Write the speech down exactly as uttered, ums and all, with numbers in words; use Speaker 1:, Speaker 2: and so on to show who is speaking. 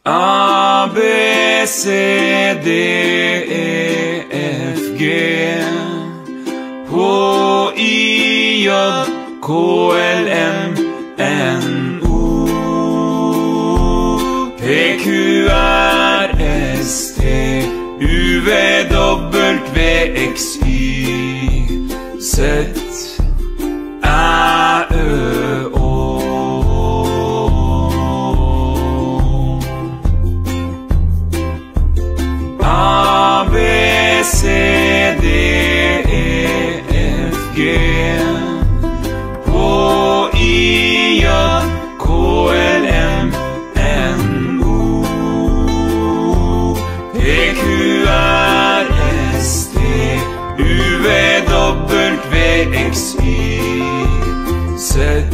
Speaker 1: A, B, C, D, E, F, G H, I, J, K, L, M, N, O P, Q, R, S, T, U, V, W, X, Y, Z, Ä, Ö, Å A, B, C, D, E, F, G H, I, J, K, L, M, N, O P, Q, R, S, T, U, V, W, X, Y, Z